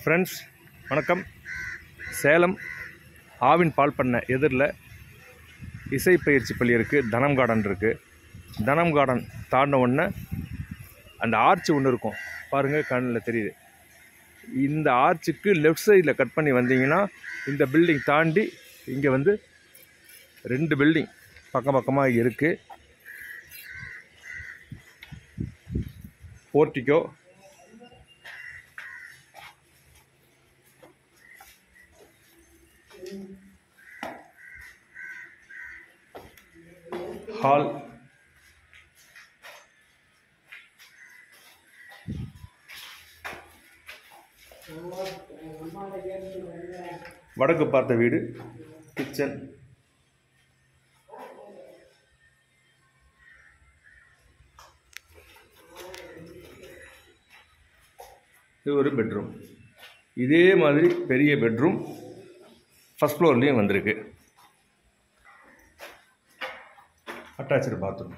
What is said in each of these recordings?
Friends வணக்கம். சேலம் ஆவின் பால் பண்ணை எதிரில் இசை பயிற்சி பள்ளி இருக்குது, தனம் கார்டன் இருக்குது. தனம் கார்டன் தாண்டின உடனே அந்த ஆர்ச்சு ஒன்று இருக்கும் பாருங்கள், கண்ணில் தெரியுது. இந்த ஆர்ச்சுக்கு லெஃப்ட் சைடில் கட் பண்ணி வந்தீங்கன்னா இந்த பில்டிங் தாண்டி இங்கே வந்து 2 பில்டிங் பக்கம் பக்கமாக இருக்குது. போர்ட்டிகோ, ஹால், வடக்கு பார்த்த வீடு, கிச்சன், இது ஒரு பெட்ரூம். இதே மாதிரி பெரிய பெட்ரூம் ஃபர்ஸ்ட் ஃப்ளோர்லேயும் வந்திருக்கு. Attach bathroom.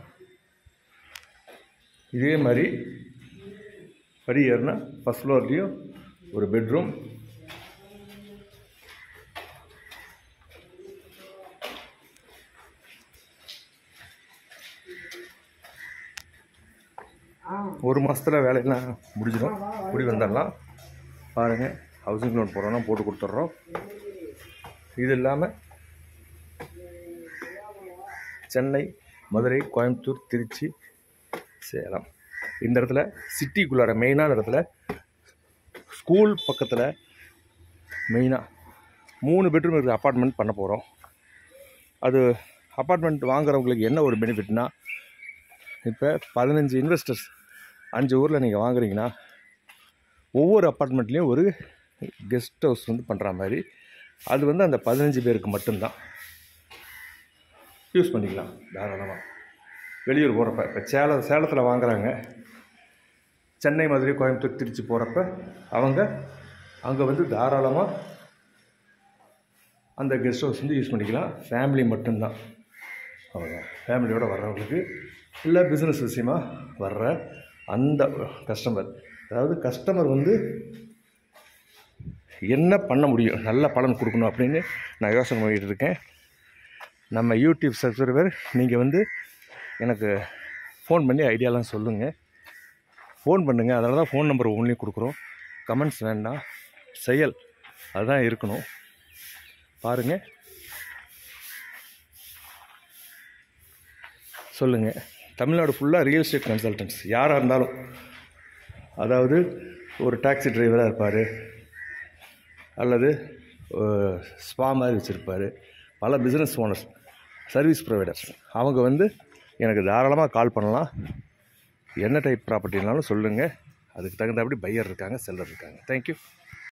இதே மாதிரி படி ஏறினா ஃபர்ஸ்ட் ஃப்ளோர்லேயும் ஒரு பெட்ரூம். ஒரு மாதத்தில் வேலையெல்லாம் முடிஞ்சிடும், குடி வந்துடலாம். பாருங்கள், ஹவுசிங் லோன் போடுறோன்னா போட்டு கொடுத்துட்றோம். இது இல்லாமல் சென்னை, மதுரை, கோயம்புத்தூர், திருச்சி, சேலம், இந்த இடத்துல சிட்டிக்குள்ளார மெயினான இடத்துல ஸ்கூல் பக்கத்தில் மெயினாக 3 பெட்ரூம் இருக்கிற அப்பார்ட்மெண்ட் பண்ண போகிறோம். அது அப்பார்ட்மெண்ட் வாங்குறவங்களுக்கு என்ன ஒரு பெனிஃபிட்னா, இப்போ 15 இன்வெஸ்டர்ஸ் 5 ஊரில் நீங்கள் வாங்குறீங்கன்னா ஒவ்வொரு அப்பார்ட்மெண்ட்லேயும் ஒரு கெஸ்ட் ஹவுஸ் வந்து பண்ணுற மாதிரி. அது வந்து அந்த 15 பேருக்கு மட்டும்தான் யூஸ் பண்ணிக்கலாம் தாராளமாக. வெளியூர் போகிறப்ப இப்போ சேலத்தில் வாங்குறாங்க, சென்னை, மதுரை, கோயம்புத்தூர், திருச்சி போகிறப்ப அவங்க அங்கே வந்து தாராளமாக அந்த கெஸ்ட் ஹவுஸ் வந்து யூஸ் பண்ணிக்கலாம். ஃபேமிலி மட்டும்தான். அவங்க ஃபேமிலியோடு வர்றவங்களுக்கு இல்லை பிஸ்னஸ் விஷயமாக வர்ற அந்த கஸ்டமர், அதாவது கஸ்டமர் வந்து என்ன பண்ண முடியும், நல்ல பலன் கொடுக்கணும் அப்படின்னு நான் யோசனை பண்ணிகிட்டு இருக்கேன். நம்ம யூடியூப் சப்ஸ்கிரைபர் நீங்கள் வந்து எனக்கு ஃபோன் பண்ணி ஐடியாலாம் சொல்லுங்கள், ஃபோன் பண்ணுங்கள். அதனால தான் ஃபோன் நம்பர் ஒன்லையும் கொடுக்குறோம். கமெண்ட்ஸ் வேண்டாம், செயல் அதுதான் இருக்கணும். பாருங்கள், சொல்லுங்கள். தமிழ்நாடு ஃபுல்லாக ரியல் எஸ்டேட் கன்சல்டன்ட்ஸ் யாராக இருந்தாலும், அதாவது ஒரு டாக்ஸி டிரைவராக இருப்பார், அல்லது ஸ்பா மாதிரி வச்சுருப்பார், பல பிஸ்னஸ் ஓனர்ஸ், சர்வீஸ் ப்ரொவைடர்ஸ், அவங்க வந்து எனக்கு தாராளமாக கால் பண்ணலாம். என்ன டைப் ப்ராப்பர்ட்டினாலும் சொல்லுங்கள். அதுக்கு தகுந்தபடி பையர் இருக்காங்க, செல்லர் இருக்காங்க. தேங்க்யூ.